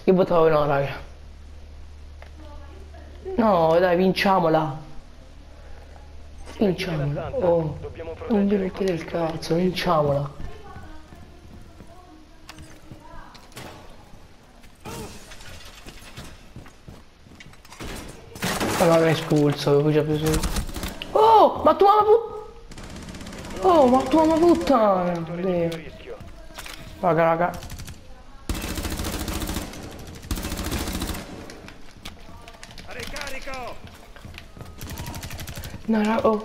Io votavo no, raga. No, dai, vinciamola. Vinciamola. Oh, non vi rompete il cazzo, vinciamola. Ma non è espulso, avevo già preso. Oh, ma tu mamma Oh, ma tu mamma puttana. Raga, raga. Ricarico! No, no, oh.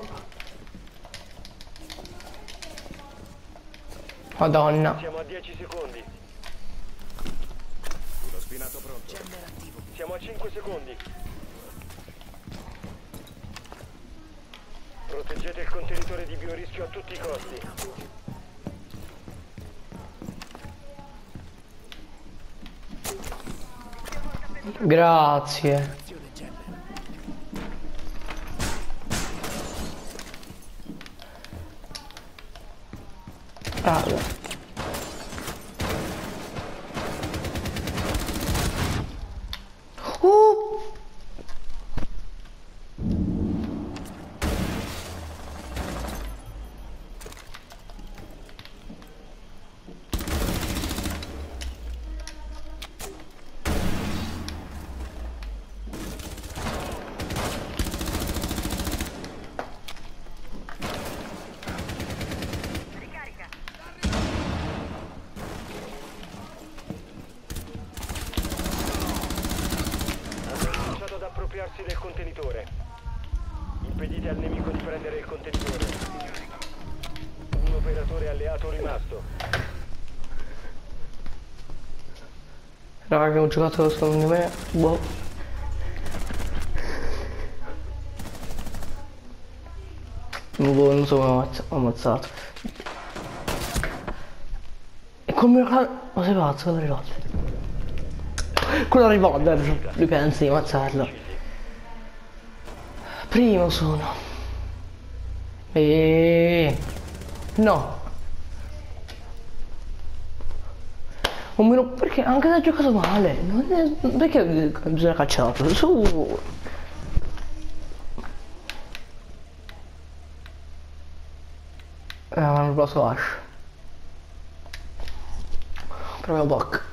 Madonna. Siamo a 10 secondi. Lo spinato pronto. Siamo a 5 secondi. Proteggete il contenitore di biorischio a tutti i costi. Grazie. Raga. Appropriarsi del contenitore. Impedite al nemico di prendere il contenitore. Un operatore alleato rimasto. Raga, ho giocato secondo me. Boh. Boh, non so come ho ammazzato. E come ma sei pazzo, quello rivolto. Quello revolver, lui pensa di ammazzarlo. Primo sono. No. O meno perché anche se ha giocato male. Non è, perché bisogna cacciarlo? Su. Ma non lo so, Ash. Proviamo Bok.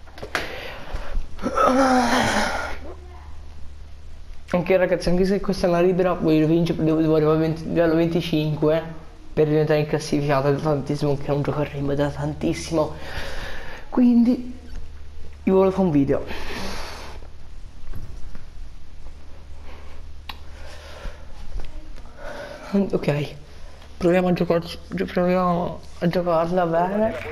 Anche ragazzi, anche se questa è una libera, voglio vincere, devo arrivare a livello 25 per diventare inclassificato da tantissimo, che non gioco a Rainbow da tantissimo. Quindi io volevo fare un video. Ok, proviamo a giocarla bene.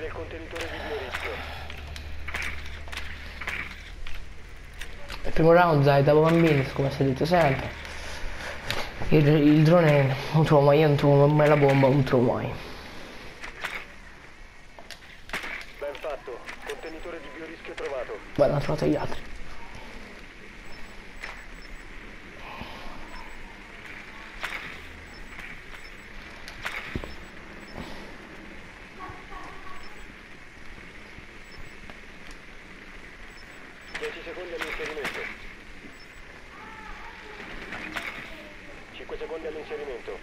Il primo round dai, da bambini, come si è detto sempre. Il drone non trovo mai, io non trovo mai la bomba, non trovo mai. Ben fatto, contenitore di biorischio trovato. Beh, hanno trovato gli altri. Secondi all'inserimento. 5 secondi all'inserimento.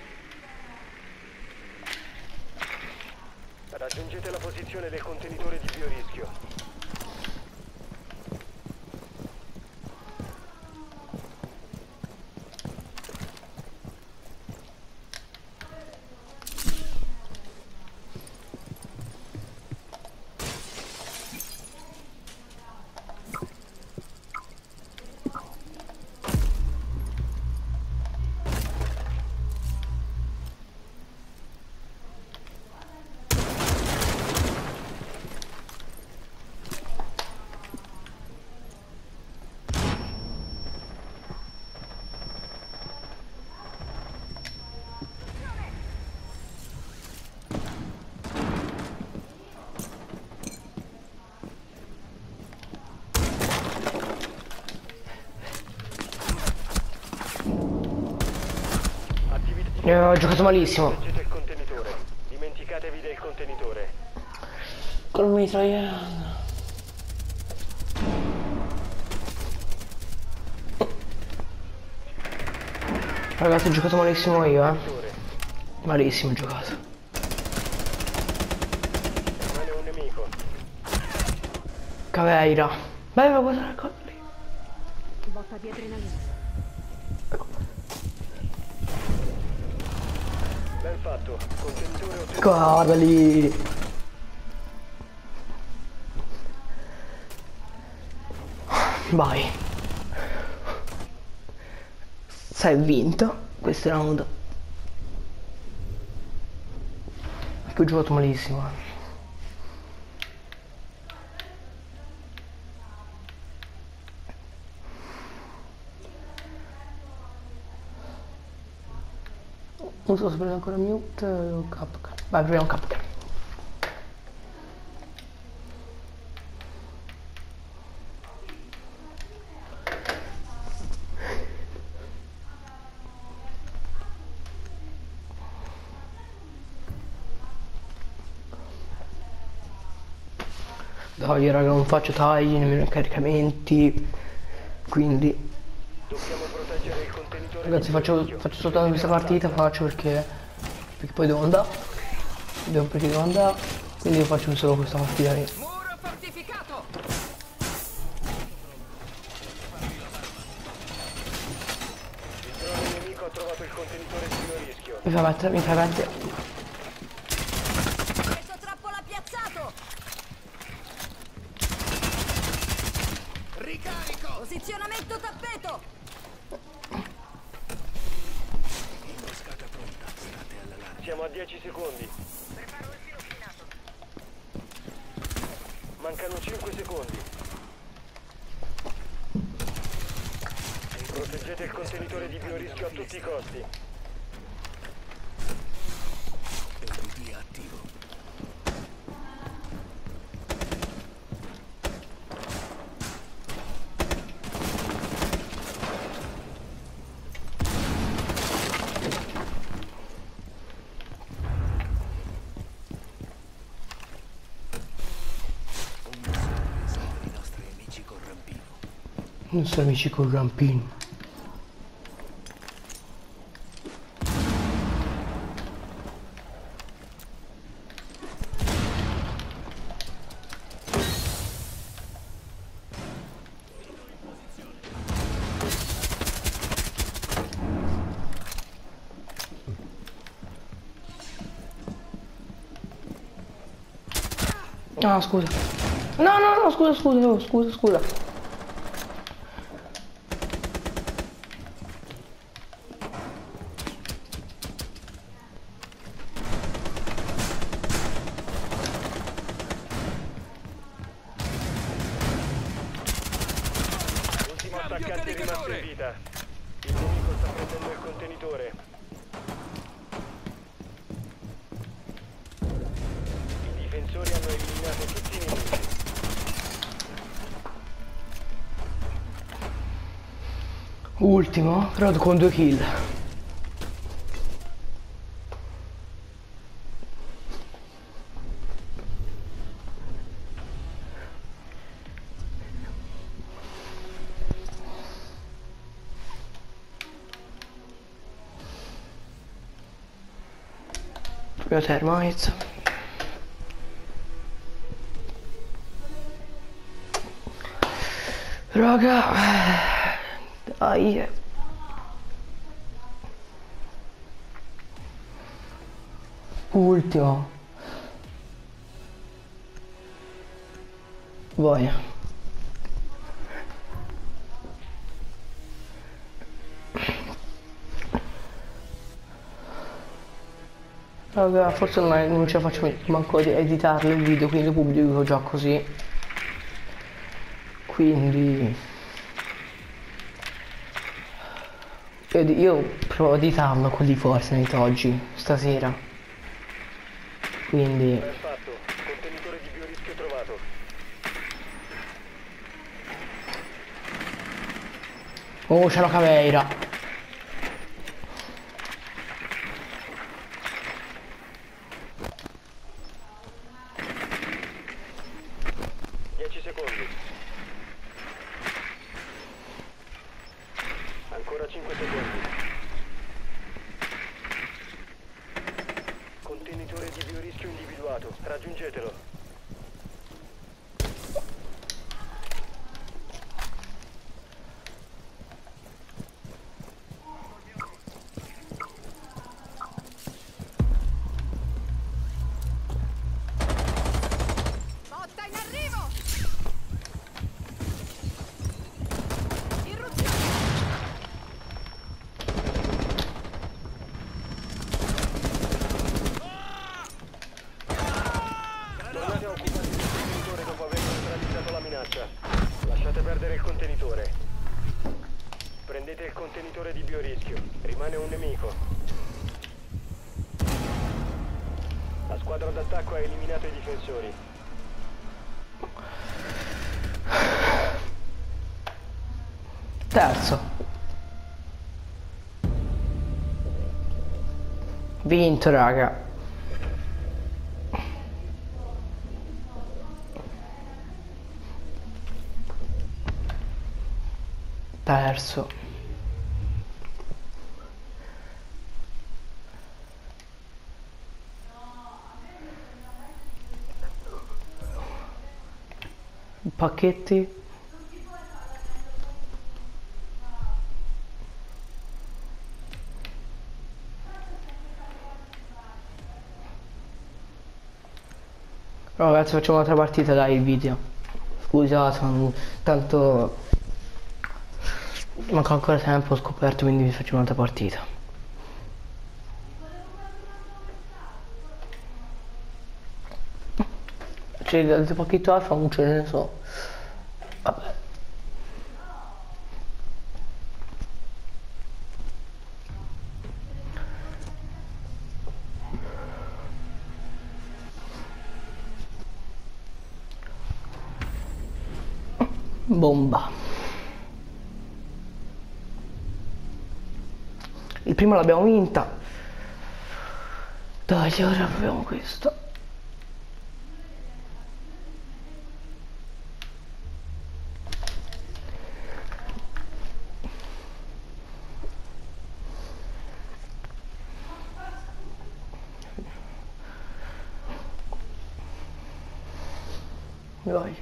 Raggiungete la posizione del contenitore di biorischio. Ho giocato malissimo. Proteggete il contenitore. Dimenticatevi del contenitore. Col mitragliato. Ragazzi, ho giocato malissimo io, Malissimo ho giocato. Rimane un nemico. Caveira. Vai, vai, guarda la cosa lì. Botta di adrenalina. Ben fatto. Contenitore ottenuto. Guarda lì. Vai. Sei vinto questo round. Che ho giocato malissimo. Non so se prendo ancora mute o capca. Vai, proviamo capca. Dai raga, non faccio tagli, nemmeno caricamenti, quindi Dobbiamo proteggere il contenitore. ragazzi faccio soltanto questa partita, perché poi devo andare, quindi io faccio solo questa partita lì. Muro fortificato. Il drone nemico ha trovato il contenitore di primo rischio. Mi fai mettere. Questo trappola piazzato. Ricarico. Posizionamento tappeto. Siamo a 10 secondi. Mancano 5 secondi. Proteggete il contenitore di biorischio a tutti i costi. attivo. I nostri amici con rampino. Ah, scusa. No, scusa. Ultimo attaccante rimasto in vita. Il nemico sta prendendo il contenitore. I difensori hanno eliminato tutti i nemici. Ultimo, però con 2 kill. Proprio termites. Raga, dai. Ultimo. Vai. Raga, forse non ce la faccio manco di editarlo il video, quindi lo pubblico già così. Quindi io provo a editarlo con di Fortnite oggi, stasera. Quindi Ben fatto. Contenitore di biorischio trovato. oh, c'è la caveira. 10 secondi. Ancora 5 secondi. Raggiungetelo. Botta in arrivo! Irruzione! Tornate a occuparvi del contenitore dopo aver neutralizzato la minaccia. Lasciate perdere il contenitore. Prendete il contenitore di biorischio. Rimane un nemico. La squadra d'attacco ha eliminato i difensori. Terzo. Vinto, raga. Terzo. Pacchetti. Però ragazzi, facciamo un'altra partita, dai, il video. Scusate, tanto manca ancora tempo, ho scoperto, quindi vi faccio un'altra partita. C'è il pacchetto alfa, non ce ne so. Vabbè. Bomba. Il primo l'abbiamo vinta. Dai, ora proviamo questo. Vai.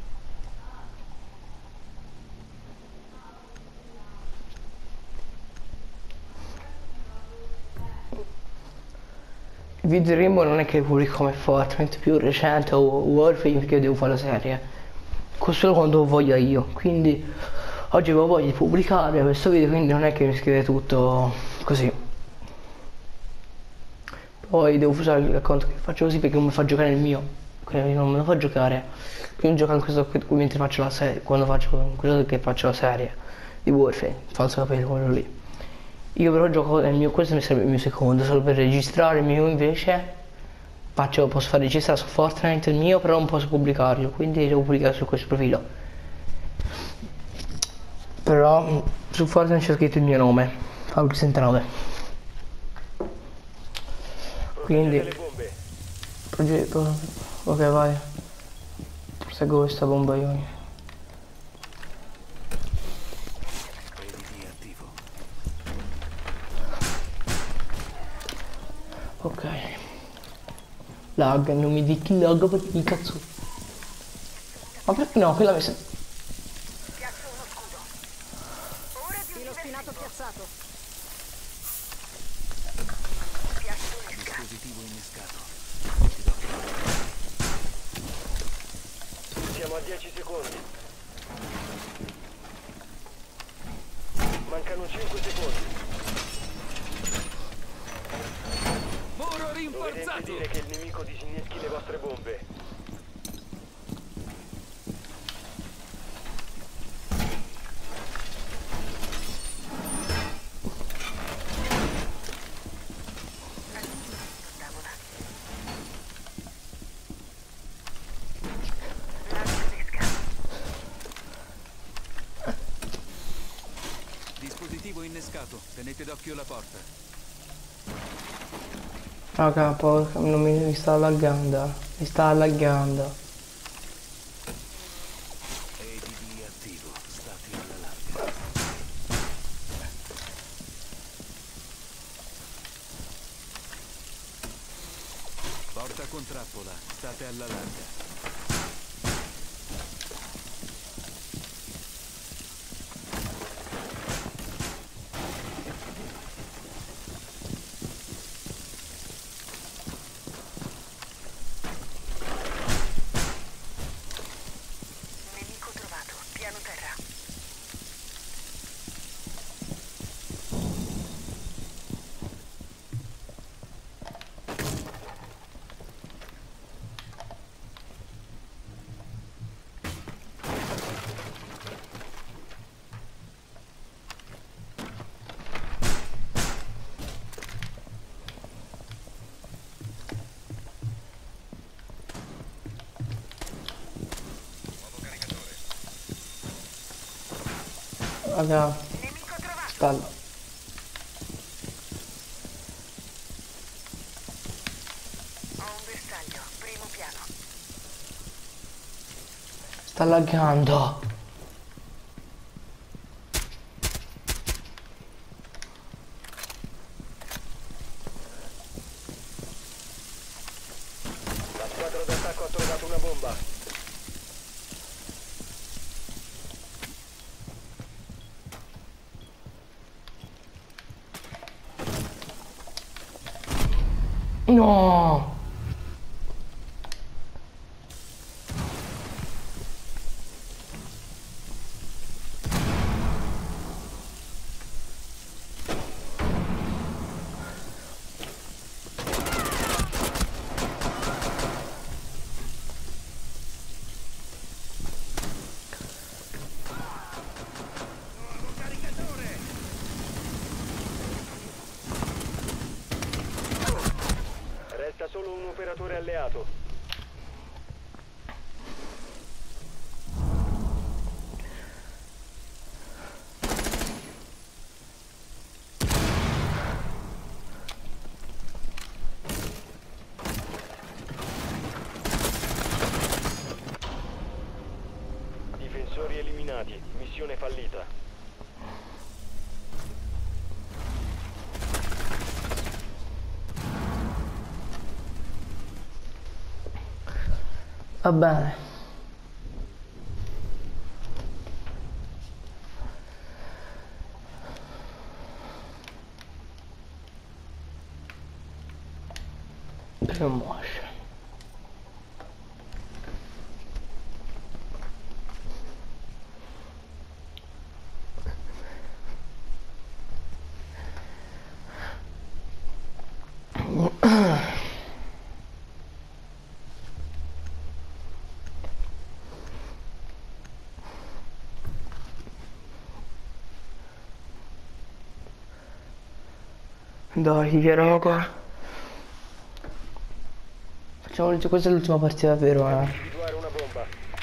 Il video di Rainbow non è che pubblico come Fortnite più recente o Warframe, perché devo fare la serie. Solo quando voglio io. Quindi oggi avevo voglia di pubblicare questo video, quindi non è che mi scrive tutto così. Poi devo usare il conto che faccio così perché non mi fa giocare il mio. Quindi non me lo fa giocare. Quindi gioco in questo qui mentre faccio la serie. Quando faccio quello che faccio la serie di Warframe, falso capire quello lì. Io però gioco nel mio, questo mi serve il mio secondo, solo per registrare il mio invece posso far registrare su Fortnite il mio, però non posso pubblicarlo, quindi devo pubblicare su questo profilo. Però su Fortnite c'è scritto il mio nome, Paolo69. Quindi Le bombe. progetto. Ok, vai. Seguo questa bomba io. Ok. Lag, non mi dici lag perché mi cazzo. Ma perché no? Quella mi sa. Piazzo uno scudo. Ora di filo spinato piazzato. Dispositivo innescato. Siamo a 10 secondi. Mancano 5 secondi. Muro Dovete rinforzato! impedire che il nemico disinneschi le vostre bombe. Dispositivo innescato. Tenete d'occhio la porta. Raga, porca, non mi sta laggando. Mi sta laggando. ADD attivo. Stati alla larga. Porta Granata con trappola, state alla larga. Nemico trovato, piano terra. Raga, Nemico trovato. stalla. Ho un bersaglio, primo piano. Sta laggando. La squadra d'attacco ha trovato una bomba. No! Resta solo un operatore alleato. Difensori eliminati. Missione fallita. Va bene. Primo motion. Dai, che roba. Questa è l'ultima partita davvero, Individuare una bomba.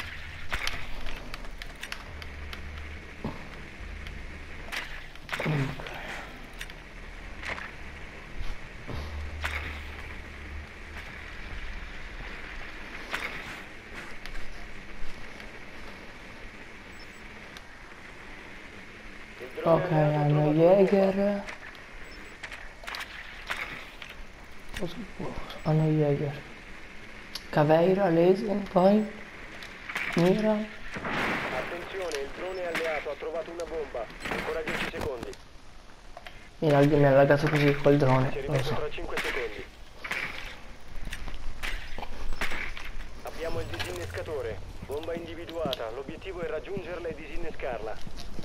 Il drone Ok, alleato ha hanno trovato una bomba. Jäger. Hanno Jäger. Caveira, Lesion, poi Mira. Attenzione, il drone alleato ha trovato una bomba. Ancora 10 secondi. Mi ha laggato così col drone, Si non lo ripeto so. tra 5 secondi. Abbiamo il disinnescatore. Bomba individuata. L'obiettivo è raggiungerla e disinnescarla.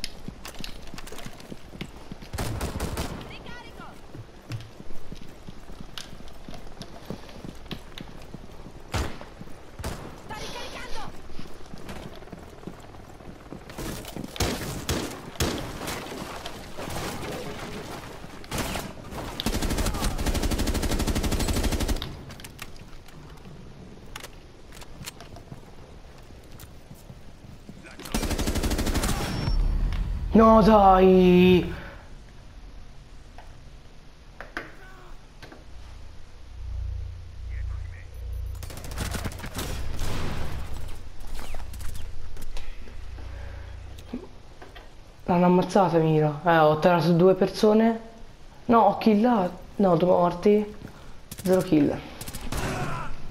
No dai! L'hanno ammazzata Mira. Ho tirato due persone. No, ho killato. No, due morti. Zero kill.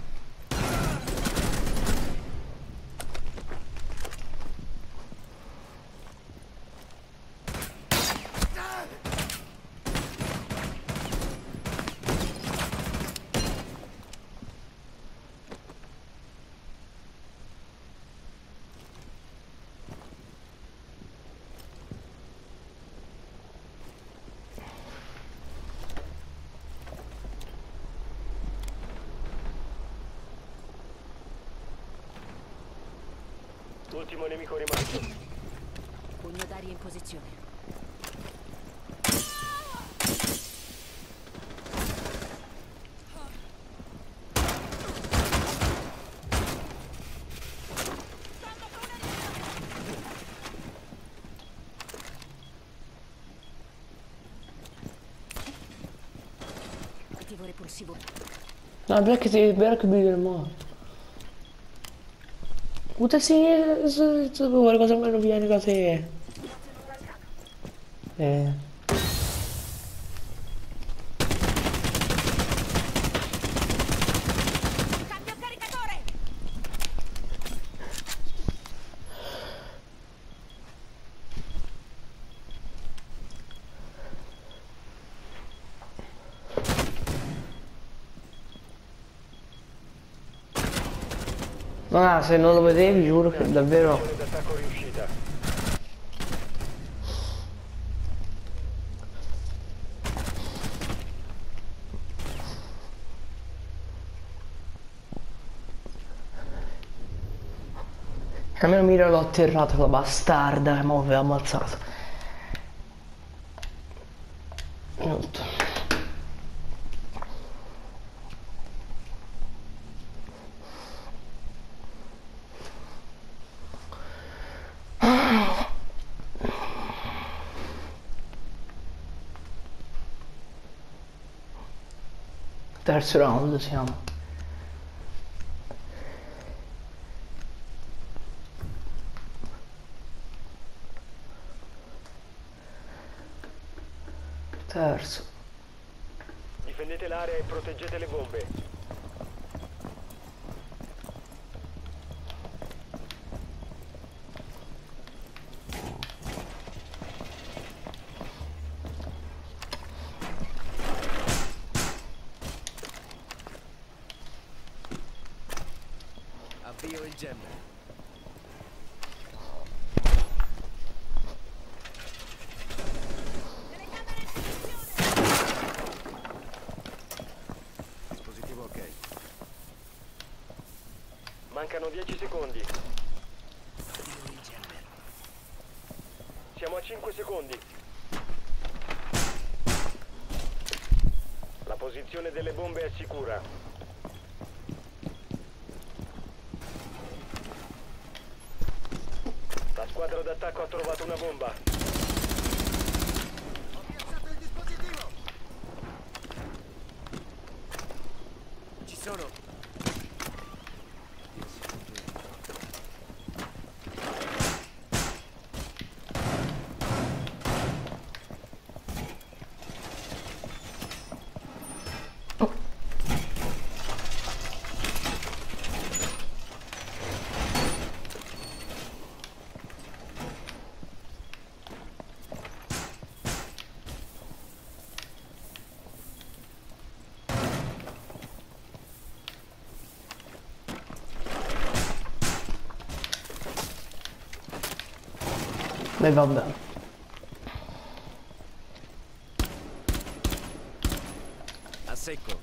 l'ultimo nemico rimasto. Pugno d'aria in posizione. Attivo repulsivo. No, Black Beaver è morto. Puta sì, qualcosa me lo viene da te. Cambio caricatore! Ma se non lo vedevi, giuro che davvero. Missione d'attacco riuscita. Almeno Mira l'ho atterrata la bastarda, ma aveva ammazzato. Minuto. Terzo round siamo. Terzo. Difendete l'area e proteggete le bombe. Avvio il jammer. Dispositivo ok. Mancano 10 secondi. Avvio il jammer. Siamo a 5 secondi. La posizione delle bombe è sicura. La squadra d'attacco ha trovato una bomba. Ho piazzato il dispositivo. Ci sono. Beh, vabbè. A secco.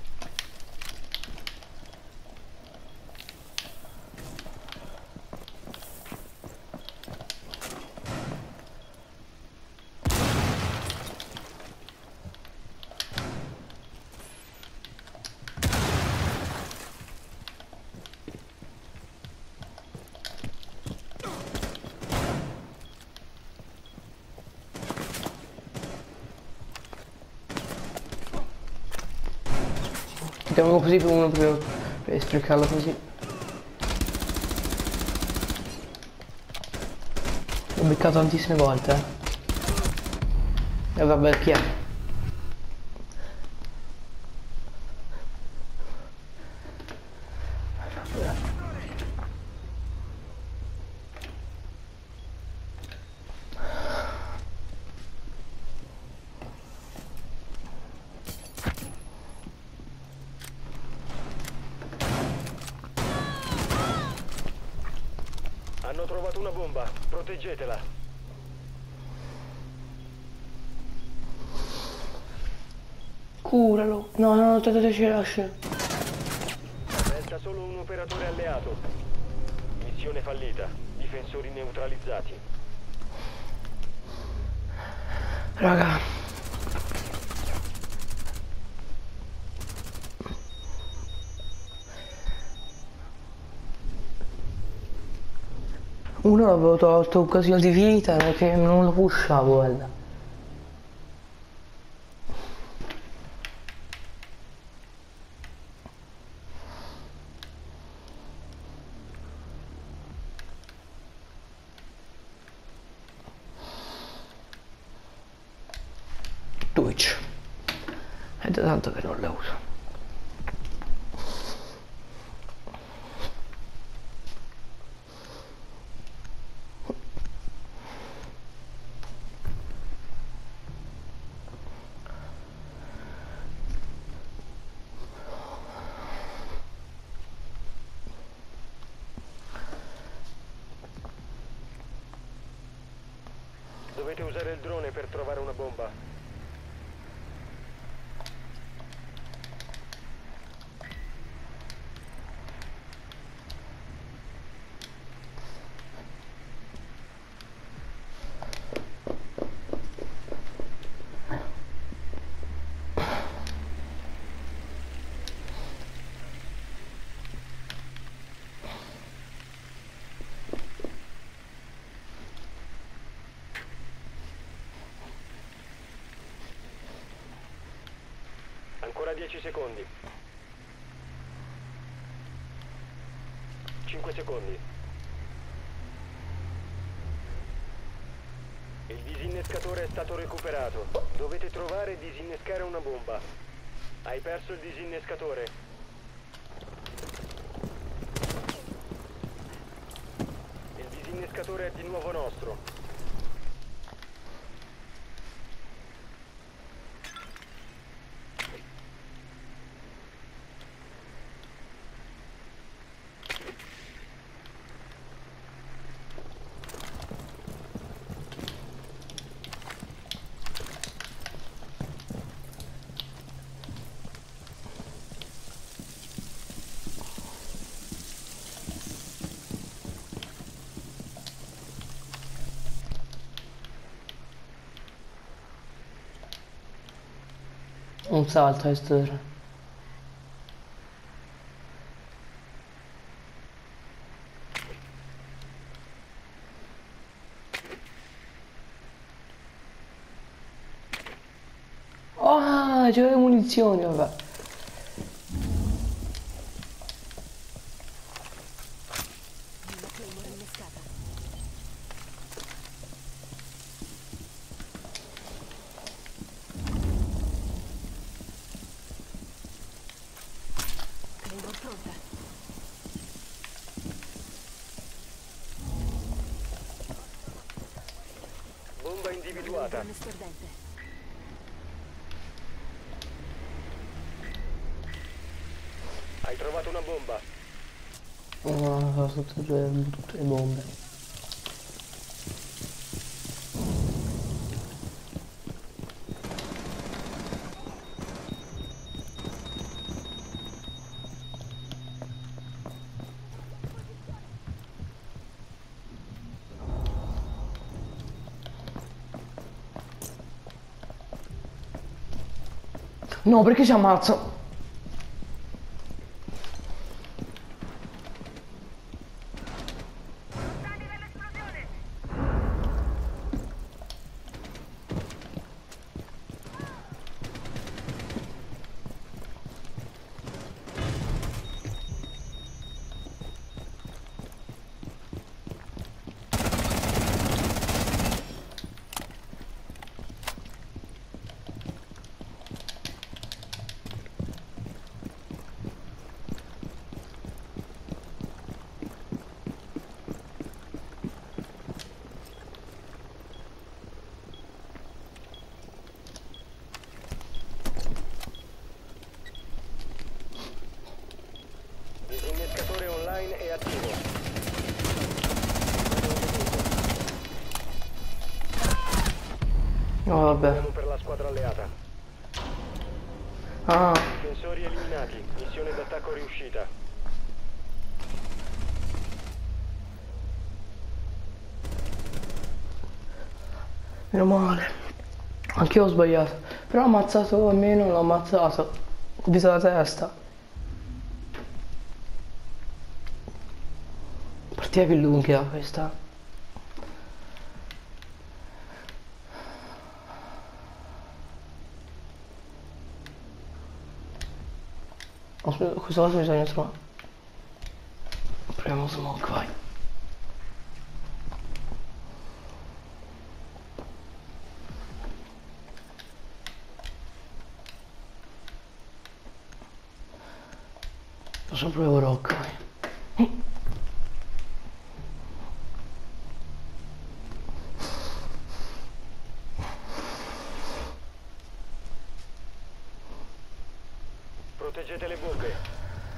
Mettiamo così per uno per sprecarlo così. L'ho beccato tantissime volte. E vabbè, chi è? Hanno trovato una bomba. Proteggetela. Curalo. No, no, te ci lascio. Resta solo un operatore alleato. Missione fallita. Difensori neutralizzati. Raga. Uno l'avevo tolto occasione di vita perché non lo pushavo, guarda. Twitch. È da tanto che non la uso. Dovete usare il drone per trovare una bomba. Ancora 10 secondi. 5 secondi. Il disinnescatore è stato recuperato. Dovete trovare e disinnescare una bomba. Hai perso il disinnescatore. Il disinnescatore è di nuovo nostro. Un salto a storia. Ah, c'è le munizioni, vabbè. Bomba individuata. Hai trovato una bomba. No, sono tutte le bombe. No, perché ci ammazzo? Disinnescatore online è attivo. No, vabbè. Siamo per la squadra alleata. Ah, Difensori eliminati. Missione d'attacco riuscita. Meno male. Anche io ho sbagliato. Però ho ammazzato almeno, l'ho ammazzato. Ho visto la testa. Partita più lunga questa. Questa cosa bisogna trovare. Proviamo smoke, vai. Faccio proprio rock, vai. Proteggete le bombe.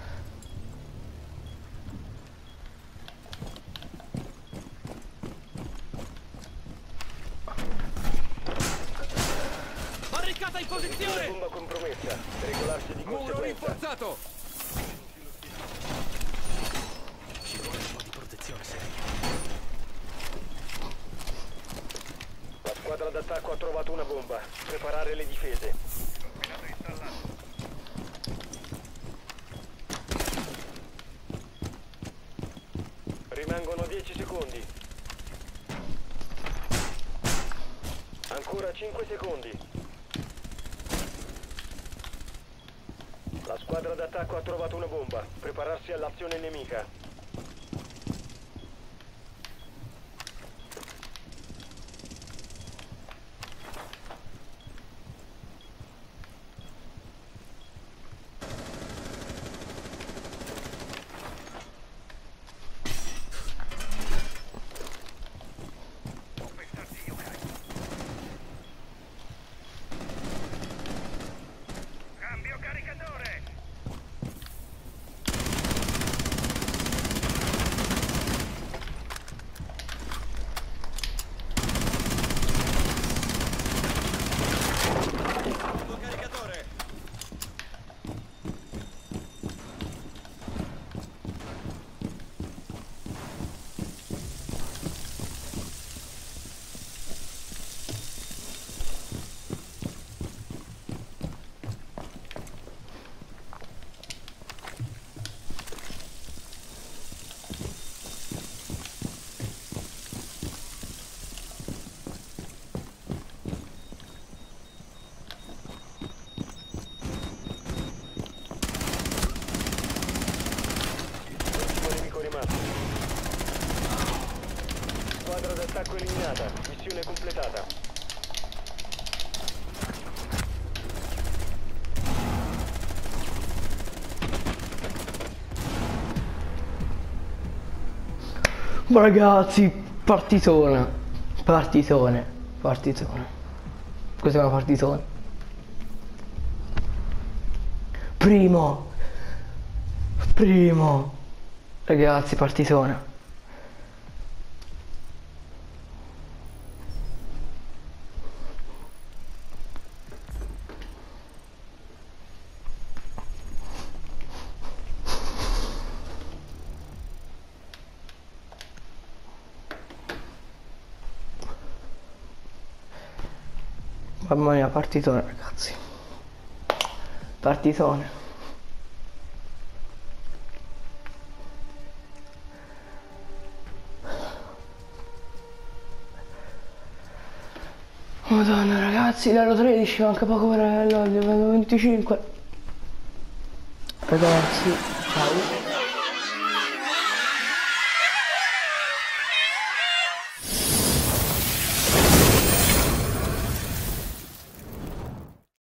Barricata in posizione! Bomba compromessa. Regolarsi di Muro conseguenza. rinforzato! Ci vuole un po' di protezione, seria. La squadra d'attacco ha trovato una bomba. Preparare le difese. Rimangono 10 secondi. Ancora 5 secondi. La squadra d'attacco ha trovato una bomba. Prepararsi all'azione nemica. Cambio caricatore! Caricatore! Ultimo nemico rimasto. Squadra d'attacco eliminata. Missione completata. Ragazzi, partitona. Partitone. Partitone. Questa è una partitona. Primo. Primo. Ragazzi, partitona. Mamma mia, partitone, ragazzi. Partitone. Madonna, ragazzi, l'ero 13, manca poco per il livello 25. Ragazzi, ciao.